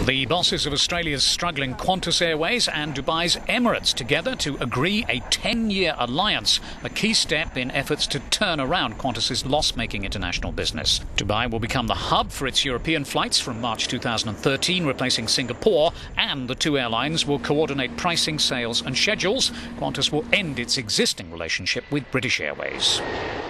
The bosses of Australia's struggling Qantas Airways and Dubai's Emirates together to agree a 10-year alliance, a key step in efforts to turn around Qantas's loss-making international business. Dubai will become the hub for its European flights from March 2013, replacing Singapore, and the two airlines will coordinate pricing, sales and schedules. Qantas will end its existing relationship with British Airways.